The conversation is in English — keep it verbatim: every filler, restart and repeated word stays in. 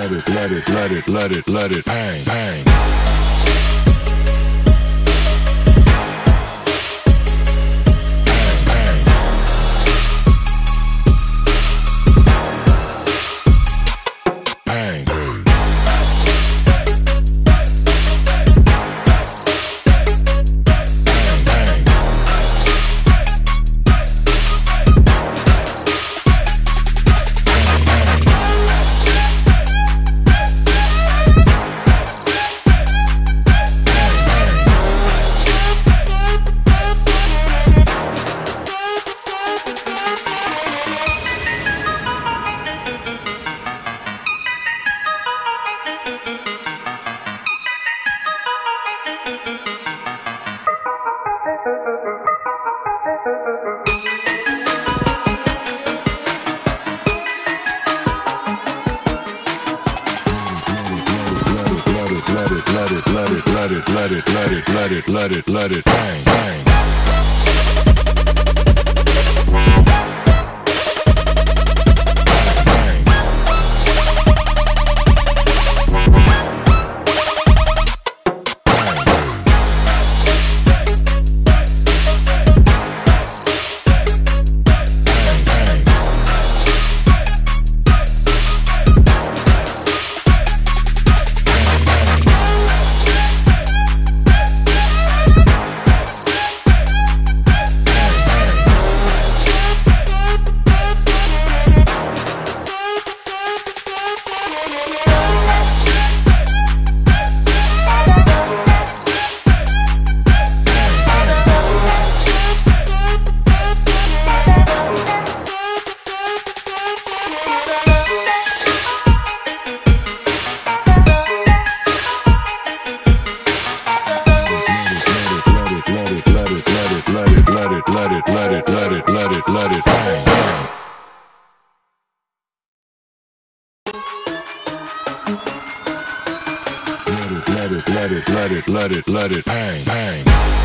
let it, let it, let it, let it, let it, bang, bang. Let it, let it, let it, let it, let it, bang, bang. Let it, let it, let it, bang, bang.